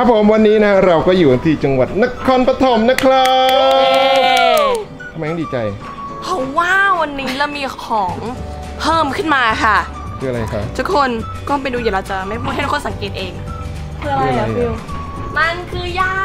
ผมวันนี้นะเราก็อยู่ที่จังหวัดนครปฐมนะครับทำไมต้องดีใจเพราะว่าวันนี้เรามีของเพิ่มขึ้นมาค่ะคืออะไรครับทุกคนก็ไปดูเดี๋ยวเราจะไม่พูดให้ทุกคนสังเกตเองเพื่ออะไรอะฟิวมันคือยา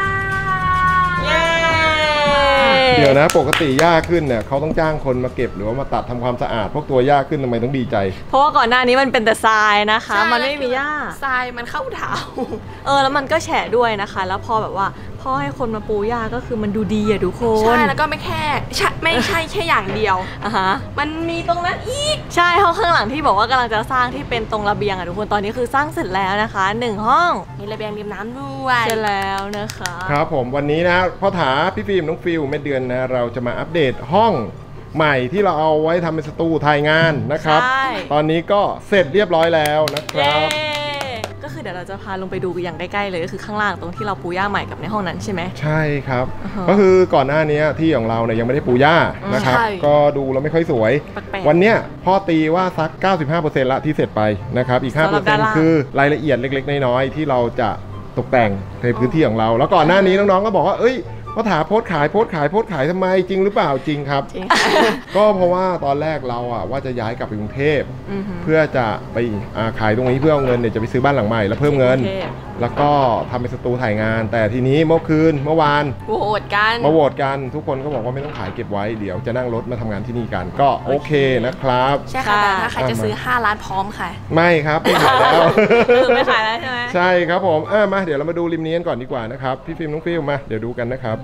เดี๋ยวนะปกติหญ้าขึ้นเนี่ยเขาต้องจ้างคนมาเก็บหรือว่ามาตัดทำความสะอาดพวกตัวหญ้าขึ้นทำไมต้องดีใจเพราะว่าก่อนหน้านี้มันเป็นแต่ทรายนะคะมันไม่มีหญ้าทรายมันเข้าเท้าแล้วมันก็แฉะด้วยนะคะแล้วพอแบบว่าพ่อให้คนมาปูหญ้าก็คือมันดูดีอะทุกคนใช่แล้วก็ไม่ใช่แค่อย่างเดียวมันมีตรงนั้นอีกใช่ห้องข้างหลังที่บอกว่ากำลังจะสร้างที่เป็นตรงระเบียงอะทุกคนตอนนี้คือสร้างเสร็จแล้วนะคะ1ห้องมีระเบียงริมน้ำด้วยใช่แล้วนะคะครับผมวันนี้นะพ่อถาพี่ฟิล์มน้องฟิลแม่เดือนนะเราจะมาอัปเดตห้องใหม่ที่เราเอาไว้ทำเป็นสตูถ่ายงานนะครับตอนนี้ก็เสร็จเรียบร้อยแล้วนะครับก็คือเดี๋ยวเราจะพาลงไปดูอย่างใกล้ๆเลยก็คือข้างล่างตรงที่เราปูหญ้าใหม่กับในห้องนั้นใช่ไหมใช่ครับก็คือก่อนหน้านี้ที่ของเราเนี่ยยังไม่ได้ปูหญ้านะครับก็ดูแล้วไม่ค่อยสวยวันเนี้ยพ่อตีว่าสัก 95% ละที่เสร็จไปนะครับอีก 5% คือรายละเอียดเล็กๆน้อยๆที่เราจะตกแต่งในพื้นที่ของเราแล้วก่อนหน้านี้น้องๆก็บอกว่าพ่อถาโพสขายทำไมจริงหรือเปล่าจริงครับก็เพราะว่าตอนแรกเราว่าจะย้ายกลับไปกรุงเทพเพื่อจะไปขายตรงนี้เพื่อเอาเงินเนี่ยจะไปซื้อบ้านหลังใหม่แล้วเพิ่มเงินแล้วก็ทำเป็นสตูถ่ายงานแต่ทีนี้เมื่อวานมาโหวตกันทุกคนก็บอกว่าไม่ต้องขายเก็บไว้เดี๋ยวจะนั่งรถมาทำงานที่นี่กันก็โอเคนะครับใช่ค่ะแต่ถ้าใครจะซื้อ5 ล้านพร้อมค่ะไม่ครับไม่ขายแล้วไม่ขายแล้วใช่ไหมใช่ครับผมมาเดี๋ยวเรามาดูริมนี้กันก่อนดีกว่านะครับพี่ฟิล์มน้องฟิลมาเดี๋ยวดูกันนะครับ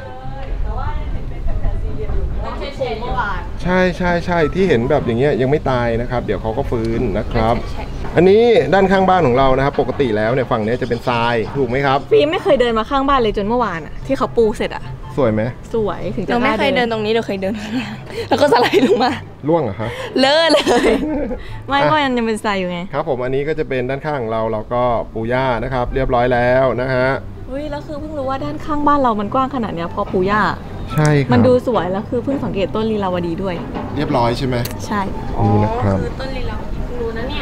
ใช่ที่เห็นแบบอย่างเงี้ยยังไม่ตายนะครับเดี๋ยวเขาก็ฟื้นนะครับอันนี้ด้านข้างบ้านของเรานะครับปกติแล้วเนี่ยฝั่งนี้จะเป็นทรายถูกไหมครับฟิล์มไม่เคยเดินมาข้างบ้านเลยจนเมื่อวานที่เขาปูเสร็จสวยไหมสวยถึงจะเราไม่เคยเดินตรงนี้เราเคยเดินแล้วก็สไลด์ลงมาล่วงเหรอคะเลอะเลยไม่ก็ยังเป็นทรายอยู่ไงครับผมอันนี้ก็จะเป็นด้านข้างของเราก็ปูหญ้านะครับเรียบร้อยแล้วนะฮะแล้วคือเพิ่งรู้ว่าด้านข้างบ้านเรามันกว้างขนาดนี้พอปูหญ้าใช่ครับมันดูสวยแล้วคือเพิ่งสังเกตต้นลีลาวดีด้วยเรียบร้อยใช่ไหมใช่นี่นะครับคือต้นลีลาวดีเพิ่งรู้นะเนี่ย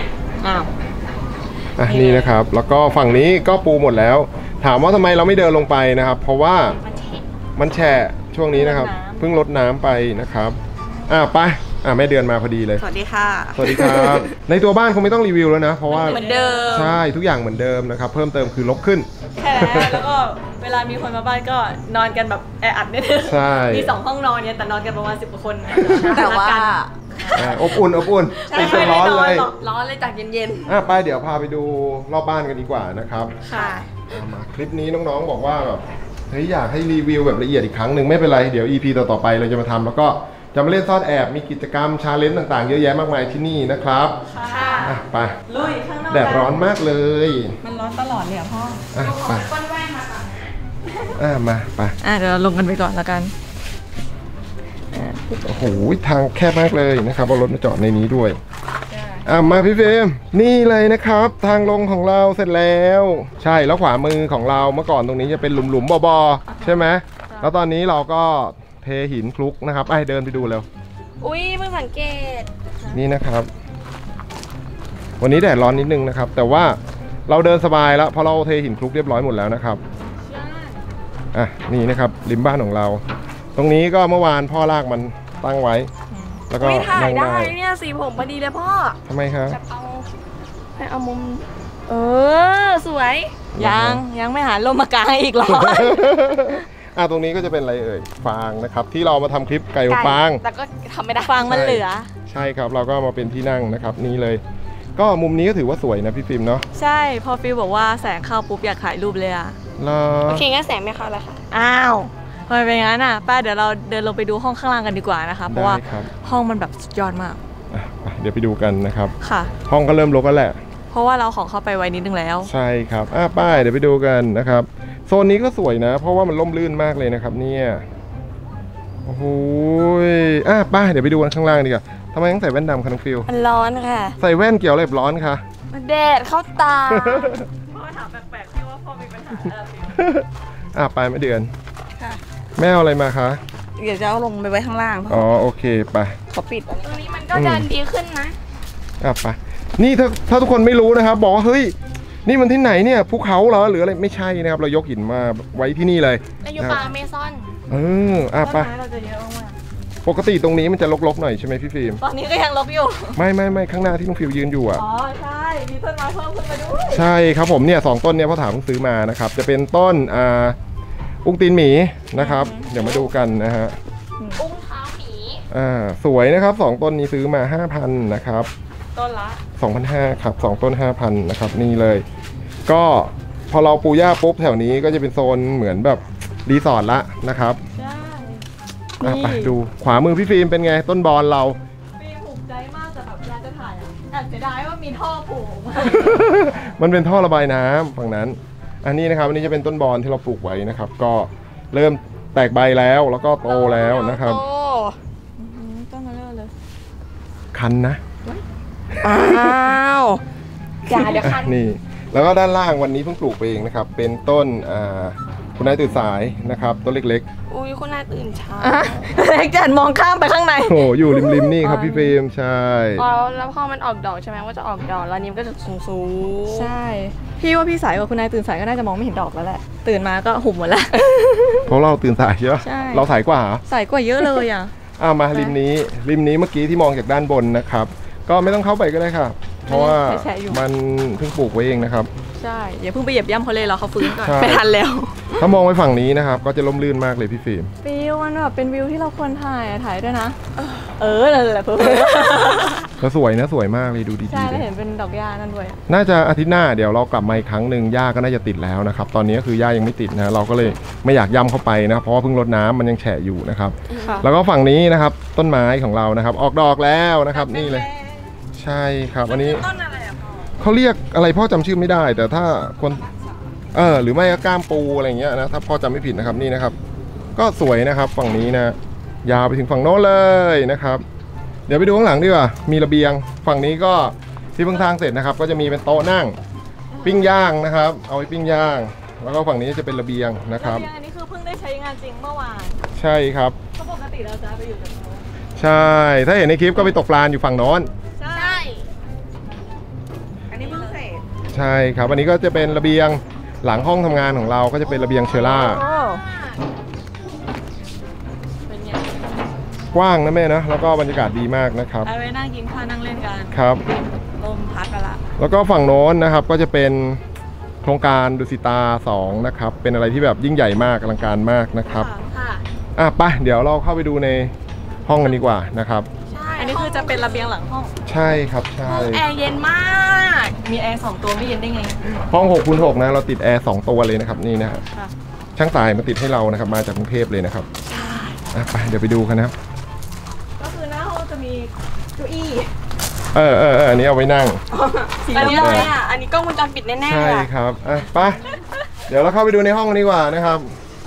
นี่นะครับแล้วก็ฝั่งนี้ก็ปูหมดแล้วถามว่าทำไมเราไม่เดินลงไปนะครับเพราะว่ามันแฉะช่วงนี้นะครับเพิ่งลดน้ำไปนะครับไปแม่เดือนมาพอดีเลยสวัสดีค่ะสวัสดีครับในตัวบ้านคงไม่ต้องรีวิวแล้วนะเพราะว่าเหมือนเดิมใช่ทุกอย่างเหมือนเดิมนะครับเพิ่มเติมคือลบขึ้นแค่แล้วก็เวลามีคนมาบ้านก็นอนกันแบบแออัดนิดนึงมี2 ห้องนอนเนี่ยแต่นอนกันประมาณ10 กว่าคนแต่ว่าอบอุ่นเป็นร้อนเลยจากเย็นๆไปเดี๋ยวพาไปดูรอบบ้านกันดีกว่านะครับค่ะมาคลิปนี้น้องๆบอกว่าแบบอยากให้รีวิวแบบละเอียดอีกครั้งหนึ่งไม่เป็นไรเดี๋ยว EP ต่อไปเราจะมาทำแล้วก็จะมาเล่นซ่อนแอบมีกิจกรรมชาเลนจ์ต่างๆเยอะแยะมากมายที่นี่นะครับค่ะไปลุยข้างนอกแดดร้อนมากเลยมันร้อนตลอดเลยพ่อไปก้นแว่นมาก่อนมาไปเดี๋ยวเราลงกันไปก่อนแล้วกันโอ้โหทางแคบมากเลยนะครับเอารถมาจอดในนี้ด้วยมาพี่เฟรมนี่เลยนะครับทางลงของเราเสร็จแล้วใช่แล้วขวามือของเราเมื่อก่อนตรงนี้จะเป็นหลุมๆบ่อใช่ไหมแล้วตอนนี้เราก็เทหินคลุกนะครับเดินไปดูเร็วเพิ่งสังเกตนี่นะครับวันนี้แดดร้อนนิดนึงนะครับแต่ว่าเราเดินสบายแล้วเพราะเราเทหินคลุกเรียบร้อยหมดแล้วนะครับนี่นะครับริมบ้านของเราตรงนี้ก็เมื่อวานพ่อลากมันตั้งไว้แล้วก็ถ่ายได้เนี่ยสีผมพอดีเลยพ่อทำไมครับให้เอามุมสวยยังไม่หาลมมากางอีกหรอตรงนี้ก็จะเป็นอะไรฟางนะครับที่เรามาทำคลิปไก่ฟางแต่ก็ทำไม่ได้ฟางมันเหลือใช่ครับเราก็มาเป็นที่นั่งนะครับนี่เลยก็มุมนี้ก็ถือว่าสวยนะพี่ฟิล์มเนาะใช่พอฟิล์มบอกว่าแสงเข้าปุ๊บอยากถ่ายรูปเลยโอเคงั้นแสงไม่เข้าแล้วค่ะทำไมเป็นงั้นป้าเดี๋ยวเราเดินลงไปดูห้องข้างล่างกันดีกว่านะคะเพราะว่าห้องมันแบบสุดยอดมากเดี๋ยวไปดูกันนะครับค่ะห้องก็เริ่มรกแล้วแหละเพราะว่าเราของเข้าไปไว้นิดนึงแล้วใช่ครับป้ายเดี๋ยวไปดูกันนะครับโซนนี้ก็สวยนะเพราะว่ามันร่มรื่นมากเลยนะครับเนี่ยโอ้โหป้ายเดี๋ยวไปดูกันข้างล่างดีกว่าทำไมต้องใส่แว่นดำคะน้องฟิลมันร้อนค่ะใส่แว่นเกี่ยวอะไรกับร้อนคะแดดเข้าตาพ่อถามแปลกๆที่ว่าพ่อมีปัญหาไปไม่เดือนแม่เอาอะไรมาคะเดี๋ยวจะเอาลงไปไว้ข้างล่างโอเคไปขอปิดตรงนี้มันก็จะดีขึ้นนะไปนี่ถ้าทุกคนไม่รู้นะครับบอกว่าเฮ้ยนี่มันที่ไหนเนี่ยภูเขาเหรอหรืออะไรไม่ใช่นะครับเรายกหินมาไว้ที่นี่เลยอยู่ป่าเมซอนไปปกติตรงนี้มันจะรกๆหน่อยใช่ไหมพี่ฟิล์มตอนนี้ก็ยังรกอยู่ไม่ข้างหน้าที่น้องฟิล์มยืนอยู่อ่ะอ๋อใช่มีต้นไม้เพิ่มขึ้นมาด้วยใช่ครับผมเนี่ย2ต้นเนี่ยพ่อถามเพิ่งซื้อมานะครับจะเป็นต้นอุ้งตีนหมีนะครับเดี๋ยวมาดูกันนะฮะอุ้งเท้าหมีสวยนะครับ2ต้นนี้ซื้อมา 5,000 นะครับต้นละ 2,500 ครับ2ต้น 5,000 นะครับนี่เลยก็พอเราปูหญ้าปุ๊บแถวนี้ก็จะเป็นโซนเหมือนแบบรีสอร์ทละนะครับไปดูขวามือพี่ฟิล์มเป็นไงต้นบอลเราฟิล์มภูมิใจมากแต่แบบเวลาจะถ่ายแอบเสียดายว่ามีท่อโผล่มามันเป็นท่อระบายน้ำฝั่งนั้นอันนี้นะครับอันนี้จะเป็นต้นบอลที่เราปลูกไว้นะครับก็เริ่มแตกใบแล้วก็โตแล้วนะครับต้นมาเลยคันนะอ้าวอย่าเดี๋ยวคันนี่แล้วก็ด้านล่างวันนี้เพิ่งปลูกไปเองนะครับเป็นต้นคุณนายตื่นสายนะครับต้นเล็กๆอุ้ยคุณนายตื่นเช้าเล็กจัดมองข้ามไปข้างในโอ้อยู่ริมๆนี่ครับพี่ฟิล์มใช่แล้วพอมันออกดอกใช่ไหมว่าจะออกดอกแล้วนิ้มก็จะสูงใช่พี่ว่าพี่สายกับคุณนายตื่นสายก็น่าจะมองไม่เห็นดอกแล้วแหละตื่นมาก็หุบหมดแล้วเพราะเราตื่นสายใช่ไหมเราสายกว่าสายกว่าเยอะเลยมาริมนี้เมื่อกี้ที่มองจากด้านบนนะครับก็ไม่ต้องเข้าไปก็ได้ค่ะเพราะว่ามันเพิ่งปลูกไว้เองนะครับใช่อย่าเพิ่งไปเหยียบย่ำเขาเลยเราเขาฟื้นก่อนไปทันแล้วถ้ามองไปฝั่งนี้นะครับก็จะร่มรื่นมากเลยพี่ฟิล์มวิวมันแบบเป็นวิวที่เราควรถ่ายด้วยนะนั่นแหละเพื่อนก็สวยนะสวยมากเลยดูดีๆใช่แล้วเห็นเป็นดอกหญ้านั่นด้วยน่าจะอาทิตย์หน้าเดี๋ยวเรากลับมาอีกครั้งหนึ่งหญ้าก็น่าจะติดแล้วนะครับตอนนี้ก็คือหญ้ายังไม่ติดนะเราก็เลยไม่อยากย่ำเข้าไปนะเพราะว่าเพิ่งรดน้ำมันยังแฉะอยู่นะครับแล้วก็ฝั่งนี้นะครับต้นไม้ของเรานะครับออกดอกแล้วนะครับนี่เลยใช่ครับอันนี้เขาเรียกอะไรพ่อจำชื่อไม่ได้แต่ถ้าคนหรือไม่ก็ก้ามปูอะไรเงี้ยนะถ้าพ่อจำไม่ผิดนะครับนี่นะครับก็สวยนะครับฝั่งนี้นะยาวไปถึงฝั่งโน้นเลยนะครับเดี๋ยวไปดูข้างหลังดีกว่ามีระเบียงฝั่งนี้ก็ที่เพิ่งสร้างเสร็จนะครับก็จะมีเป็นโต๊ะนั่งปิ้งย่างนะครับเอาไว้ปิ้งย่างแล้วก็ฝั่งนี้จะเป็นระเบียงนะครับอันนี้คือเพิ่งได้ใช้งานจริงเมื่อวานใช่ครับปกติเราจะไปอยู่ตรงโน้นใช่ถ้าเห็นในคลิปก็ไปตกปลาอยู่ฝั่งโน้นใช่อันนี้เพิ่งเสร็จใช่ครับอันนี้ก็จะเป็นระเบียงหลังห้องทำงานของเราก็จะเป็นระเบียงเชล่ากว้างนะแม่นะแล้วก็บรรยากาศดีมากนะครับเอาไว้นั่งกินข้าวนั่งเล่นกันครับลมพัดกันละแล้วก็ฝั่งโน้นนะครับก็จะเป็นโครงการดุสิตา2นะครับเป็นอะไรที่แบบยิ่งใหญ่มากอลังการมากนะครับไปเดี๋ยวเราเข้าไปดูในห้องกันดีกว่านะครับอันนี้คือจะเป็นระเบียงหลังห้องใช่ครับใช่แอร์เย็นมากมีแอร์2ตัวไม่เย็นได้ไงห้อง6x6นะเราติดแอร์2ตัวเลยนะครับนี่นะฮะช่างสายมาติดให้เรานะครับมาจากกรุงเทพเลยนะครับไปเดี๋ยวไปดูกันนะครับก็คือหน้าห้องจะมีเก้าอี้อันนี้เอาไว้นั่งอันนี้อะไรอันนี้กล้องวงจรปิดแน่ๆใช่ครับไปเดี๋ยวเราเข้าไปดูในห้องกันดีกว่านะครับ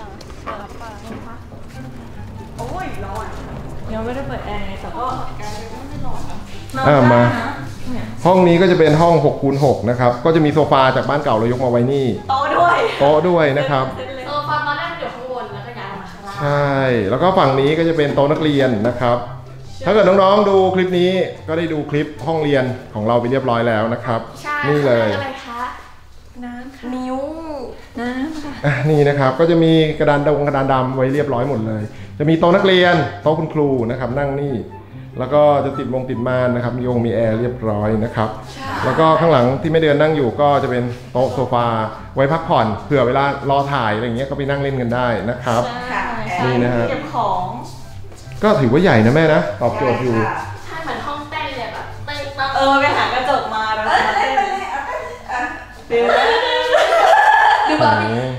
โอ้ยร้อนยังไม่ได้เปิดแอร์แต่ก็ไม่ร้อนมาห้องนี้ก็จะเป็นห้อง6x6นะครับก็จะมีโซฟาจากบ้านเก่าเรายกมาไว้นี่โต๊ะด้วยนะครับโซฟาตอนแรกอยู่ข้างบนแล้วก็ย้ายมาข้างล่างใช่แล้วก็ฝั่งนี้ก็จะเป็นโต๊ะนักเรียนนะครับถ้าเกิดน้องๆดูคลิปนี้ก็ได้ดูคลิปห้องเรียนของเราไปเรียบร้อยแล้วนะครับนี่เลยอะไรคะน้ำค่ะนิ้วน้ำค่ะนี่นะครับก็จะมีกระดานดำไว้เรียบร้อยหมดเลยจะมีโต๊ะนักเรียนโต๊ะคุณครูนะครับนั่งนี่แล้วก็จะติดม่านนะครับมีแอร์เรียบร้อยนะครับแล้วก็ข้างหลังที่ไม่เดือนนั่งอยู่ก็จะเป็นโต๊ะโซฟาไว้พักผ่อนเผื่อเวลารอถ่ายอะไรอย่างเงี้ยก็ไปนั่งเล่นกันได้นะครับนี่นะฮะเก็บของก็ถือว่าใหญ่นะแม่นะตอบโจทย์อยู่ใช่เหมือนห้องเต้นเลยแบบเต้นไปหากระจกมาแล้วเต้นดูแบบ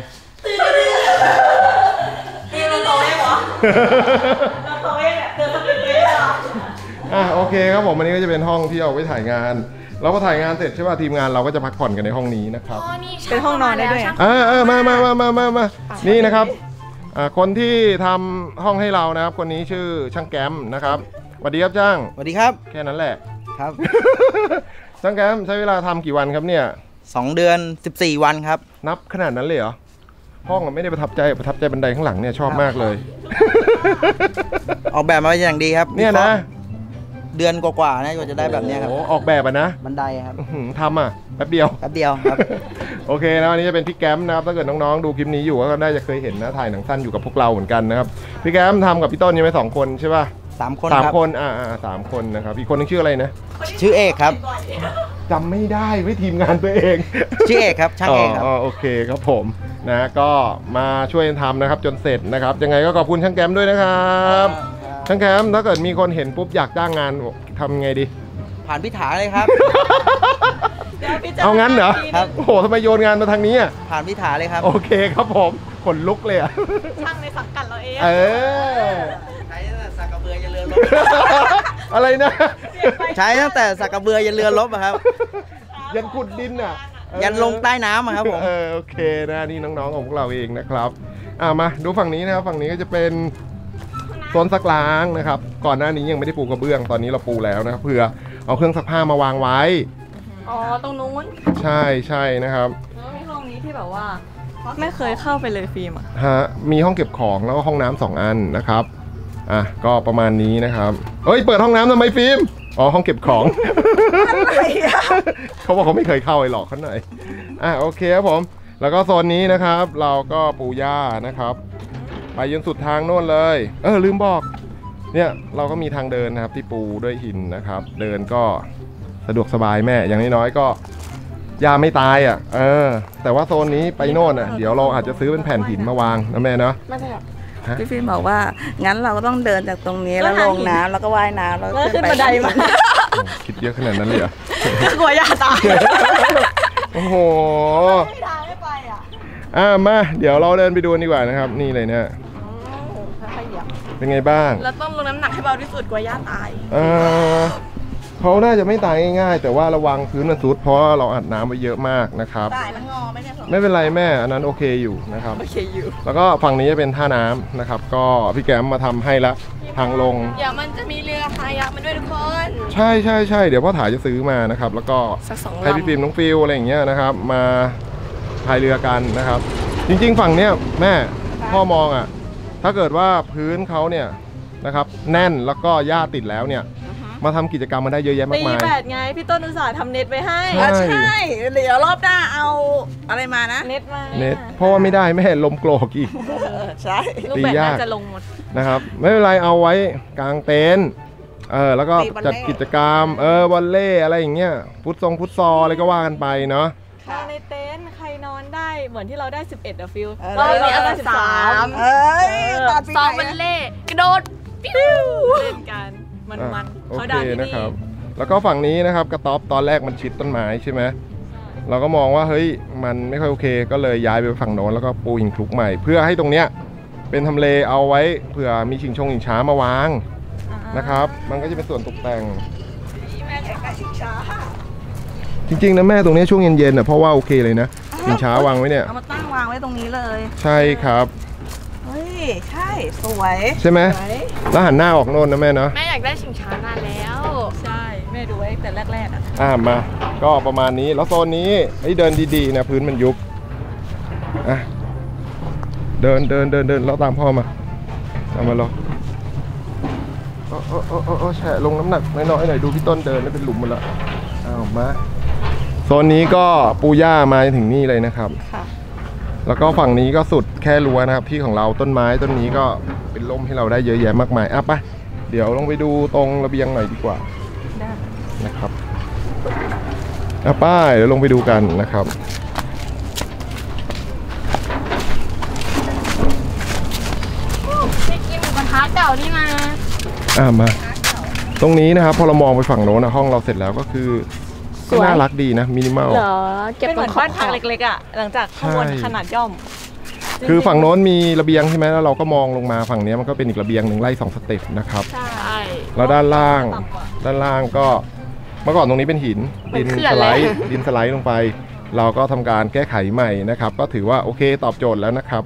เราโตได้หรอเราโตได้เนี่ยเดินสักนิดเดียวโอเคครับผมอันนี้ก็จะเป็นห้องที่เอาไว้ถ่ายงานเราก็ถ่ายงานเสร็จใช่ป่ะทีมงานเราก็จะพักผ่อนกันในห้องนี้นะครับเป็นห้องนอนได้ด้วยมานี่นะครับคนที่ทำห้องให้เรานะครับคนนี้ชื่อช่างแก้มนะครับสวัสดีครับช่างสวัสดีครับแค่นั้นแหละครับช่างแก้มใช้เวลาทำกี่วันครับเนี่ย 2 เดือน14 วันครับนับขนาดนั้นเลยเหรอห้องไม่ได้ประทับใจบันไดข้างหลังเนี่ยชอบมากเลยออกแบบมาอย่างดีครับเนี่ยนะเดือนกว่าๆนะกว่าจะได้แบบนี้ครับโอ้ออกแบบนะบันไดครับทำแป๊บเดียวครับโอเคนะวันนี้จะเป็นพี่แก้มนะครับถ้าเกิดน้องๆดูคลิปนี้อยู่ก็ได้จะเคยเห็นนะถ่ายหนังสั้นอยู่กับพวกเราเหมือนกันนะครับพี่แก้มทำกับพี่ต้นยังไม่2 คนใช่ป่ะ 3 คน 3 คน3 คนนะครับอีกคนนึงชื่ออะไรนะชื่อเอกครับจำไม่ได้ไม่ทีมงานตัวเองชื่อเอกครับช่างเอกครับโอเคครับผมนะก็มาช่วยทำนะครับจนเสร็จนะครับยังไงก็ขอบคุณช่างแก้มด้วยนะครับช่างแก้มถ้าเกิดมีคนเห็นปุ๊บอยากจ้างงานทำไงดีผ่านพิถาเลยครับเอางั้นเหรอครับโอ้โหทำไมโยนงานมาทางนี้ผ่านพิถาเลยครับโอเคครับผมขนลุกเลยช่างในสังกัดเราเองใช้ตั้งแต่สักกระเบือยันเรือรบอะไรนะใช้ตั้งแต่สักกระเบือยันเรือรบครับยันขุดดินยันลงใต้น้ำครับผมโอเคนะนี่น้องๆของพวกเราเองนะครับมาดูฝั่งนี้นะครับฝั่งนี้ก็จะเป็นโซนซักล้างนะครับก่อนหน้านี้ยังไม่ได้ปูกระเบื้องตอนนี้เราปูแล้วนะครับเพื่อเอาเครื่องซักผ้ามาวางไว้ตรงนู้นใช่นะครับแล้วมีห้องนี้ที่แบบว่าไม่เคยเข้าไปเลยฟิล์มมีห้องเก็บของแล้วก็ห้องน้ำ2 อันนะครับก็ประมาณนี้นะครับเปิดห้องน้ำทำไมฟิล์มห้องเก็บของเขาบอกเขาไม่เคยเข้าไอ้หลอกเขาหน่อยโอเคครับผมแล้วก็โซนนี้นะครับเราก็ปูหญ้านะครับไปจนสุดทางโน่นเลยลืมบอกเนี่ยเราก็มีทางเดินนะครับที่ปูด้วยหินนะครับเดินก็สะดวกสบายแม่อย่างน้อยๆก็หญ้าไม่ตายแต่ว่าโซนนี้ไปโน่นเดี๋ยวเราอาจจะซื้อเป็นแผ่นหินมาวางนะแม่เนาะพี่ฟิล์มบอกว่างั้นเราก็ต้องเดินจากตรงนี้แล้วลงน้ำแล้วก็ว่ายน้ำแล้วขึ้นบันไดมาคิดเยอะขนาดนั้นเลยเหรอกลัวหญ้าตายโอ้โหมาเดี๋ยวเราเดินไปดูดีกว่านะครับนี่เลยเนี่ยเป็นไงบ้างแล้วต้องลงน้ำหนักให้เบาที่สุดกว่าหญ้าตายเขาน่าจะไม่ตายง่ายๆแต่ว่าระวังพื้นมันซุดเพราะเราอัดน้ำไว้เยอะมากนะครับตายแล้วงอไม่ได้ไม่เป็นไรแม่อันนั้นโอเคอยู่นะครับโอเคอยู่แล้วก็ฝั่งนี้จะเป็นท่าน้ำนะครับก็พี่แก้มมาทำให้ละทางลงเดี๋ยวมันจะมีเรือพายักมาด้วยทุกคนใช่เดี๋ยวพ่อถ่ายจะซื้อมานะครับแล้วก็ให้พี่ฟิล์มน้องฟิลอะไรอย่างเงี้ยนะครับมาพายเรือกันนะครับจริงๆฝั่งเนี้ยแม่พ่อมองถ้าเกิดว่าพื้นเขาเนี่ยนะครับแน่นแล้วก็หญ้าติดแล้วเนี่ยมาทำกิจกรรมมาได้เยอะแยะมากมายตีแบดไงพี่ต้นอุตส่าห์ทำเน็ตไว้ให้ใช่เดี๋ยวรอบหน้าเอาอะไรมานะเน็ตมาเพราะว่าไม่ได้แม่ลมโกรกอีกใช่ตียากจะลงหมดนะครับไม่เป็นไรเอาไว้กลางเต็นท์แล้วก็จัดกิจกรรมวอลเล่อะไรอย่างเงี้ยฟุตซอลอะไรก็ว่ากันไปเนาะในเต็นท์ใครนอนได้เหมือนที่เราได้11ฟิลเรามีอัน13 ซ้อมมันเล่กระโดดปิ้วเล่นกันมันเขาดังนะครับแล้วก็ฝั่งนี้นะครับกระต๊อบตอนแรกมันชิดต้นไม้ใช่ไหมเราก็มองว่าเฮ้ยมันไม่ค่อยโอเคก็เลยย้ายไปฝั่งโน้นแล้วก็ปูหินคลุกใหม่เพื่อให้ตรงเนี้ยเป็นทำเลเอาไว้เผื่อมีชิงช้ามาวางนะครับมันก็จะเป็นส่วนตกแต่งจริงๆนะแม่ตรงนี้ช่วงเย็นๆเพราะว่าโอเคเลยนะชิงช้าวางไว้เนี่ยเอามาตั้งวางไว้ตรงนี้เลยใช่ครับเฮ้ยใช่สวยใช่ไหมแล้วหันหน้าออกโน่นนะแม่เนาะแม่อยากได้ชิงช้านานแล้วใช่แม่ดูไว้แต่แรกมาก็ประมาณนี้แล้วโซนนี้เดินดีๆนะพื้นมันยุบเดินแล้วตามพ่อมาตามมาลองแฉะลงน้ำหนักน้อยๆหน่อยดูพี่ต้นเดินแล้วเป็นหลุมหมดแล้วมาโซนนี้ก็ปูหญ้ามาถึงนี่เลยนะครับแล้วก็ฝั่งนี้ก็สุดแค่รั้วนะครับที่ของเราต้นไม้ต้นนี้ก็เป็นร่มให้เราได้เยอะแยะมากมายไปเดี๋ยวลงไปดูตรงระเบียงหน่อยดีกว่านะครับป้ายเดี๋ยวลงไปดูกันนะครับไปกินหมูกระทะเก่านี่มามาตรงนี้นะครับพอเรามองไปฝั่งโน้นห้องเราเสร็จแล้วก็คือน่ารักดีนะมินิมอลเหรอเก็บเหมือนบ้านพักเล็กๆหลังจากข้างบนขนาดย่อมคือฝั่งโน้นมีระเบียงใช่ไหมแล้วเราก็มองลงมาฝั่งนี้มันก็เป็นอีกระเบียงหนึ่งไล่2 สเต็ปนะครับใช่แล้วด้านล่างก็เมื่อก่อนตรงนี้เป็นหินดินสไลด์ลงไปเราก็ทำการแก้ไขใหม่นะครับก็ถือว่าโอเคตอบโจทย์แล้วนะครับ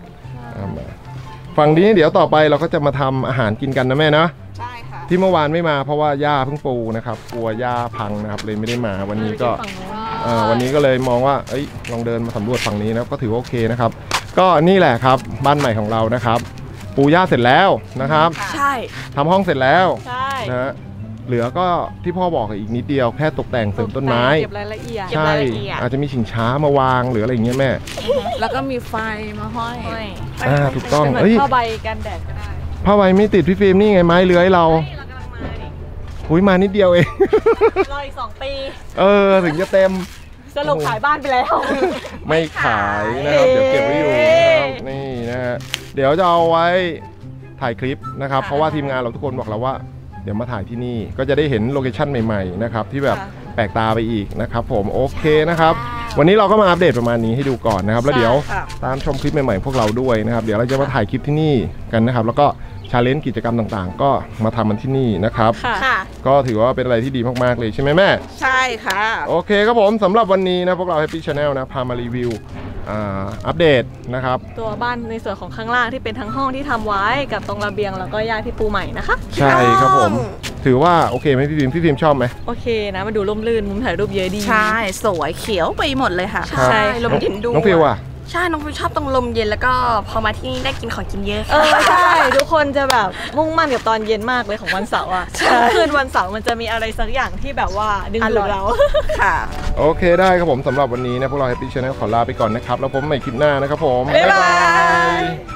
ฝั่งนี้เดี๋ยวต่อไปเราก็จะมาทำอาหารกินกันนะแม่นะใช่ค่ะที่เมื่อวานไม่มาเพราะว่าหญ้าเพิ่งปูนะครับกลัวหญ้าพังนะครับเลยไม่ได้มาวันนี้ก็วันนี้ก็เลยมองว่าลองเดินมาสำรวจฝั่งนี้นะก็ถือว่าโอเคนะครับก็นี่แหละครับบ้านใหม่ของเรานะครับปูหญ้าเสร็จแล้วนะครับใช่ทำห้องเสร็จแล้วใช่นะเหลือก็ที่พ่อบอกอีกนิดเดียวแค่ตกแต่งเสริมต้นไม้เก็บรายละเอียดใช่อาจจะมีชิงช้ามาวางหรืออะไรอย่างเงี้ยแม่แล้วก็มีไฟมาห้อยถูกต้องเป็นเหมือนผ้าใบกันแดดก็ได้ผ้าใบไม่ติดพี่ฟิล์มนี่ไงไม้เลื้อยเราเรากำลังมาดิหุยมานิดเดียวเองรออีก2 ปีถึงจะเต็มสรุปขายบ้านไปแล้วไม่ขายนะครับเดี๋ยวเก็บไว้อยู่นะครับนี่นะฮะเดี๋ยวจะเอาไว้ถ่ายคลิปนะครับเพราะว่าทีมงานเราทุกคนบอกเราว่าเดี๋ยวมาถ่ายที่นี่ก็จะได้เห็นโลเคชั่นใหม่ๆนะครับที่แบบแปลกตาไปอีกนะครับผมโอเคนะครับวันนี้เราก็มาอัปเดตประมาณนี้ให้ดูก่อนนะครับแล้วเดี๋ยวตามชมคลิปใหม่ๆพวกเราด้วยนะครับเดี๋ยวเราจะมาถ่ายคลิปที่นี่กันนะครับแล้วก็ชาเลนจ์กิจกรรมต่างๆก็มาทำมันที่นี่นะครับก็ถือว่าเป็นอะไรที่ดีมากๆเลยใช่ไหมแม่ใช่ค่ะโอเคครับผมสำหรับวันนี้นะพวกเรา Happy Channel นะพามารีวิวอัปเดตนะครับตัวบ้านในส่วนของข้างล่างที่เป็นทั้งห้องที่ทำไว้กับตรงระเบียงแล้วก็ย่าที่ปูใหม่นะคะใช่ครับผมถือว่าโอเคไหมพี่พิมชอบไหมโอเคนะมาดูร่มรื่นมุมถ่ายรูปเยอะดีใช่สวยเขียวไปหมดเลยค่ะใช่ลมเย็นดูน้องฟิวอ่ะใช่น้องฟิวชอบตรงลมเย็นแล้วก็พอมาที่นี่ได้กินของกินเยอะใช่ทุกคนจะแบบมุ่งมั่นกับตอนเย็นมากเลยของวันเสาร์อ่ะคืนวันเสาร์มันจะมีอะไรสักอย่างที่แบบว่าดึงดูดเราค่ะโอเคได้ครับผมสำหรับวันนี้นะพวกเรา Happy Channel ขอลาไปก่อนนะครับแล้วพบกันใหม่คลิปหน้านะครับผมบ๊ายบาย